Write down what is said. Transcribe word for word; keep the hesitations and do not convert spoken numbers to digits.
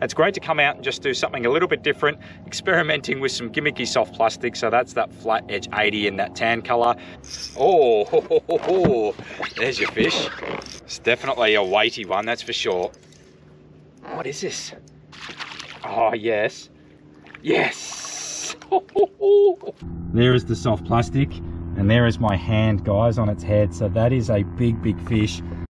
it's great to come out and just do something a little bit different, experimenting with some gimmicky soft plastic. So that's that flat edge eighty in that tan color. Oh, ho, ho, ho, ho. There's your fish. It's definitely a weighty one, that's for sure. What is this? Oh, yes. Yes. There is the soft plastic, and there is my hand, guys, on its head. So that is a big, big fish.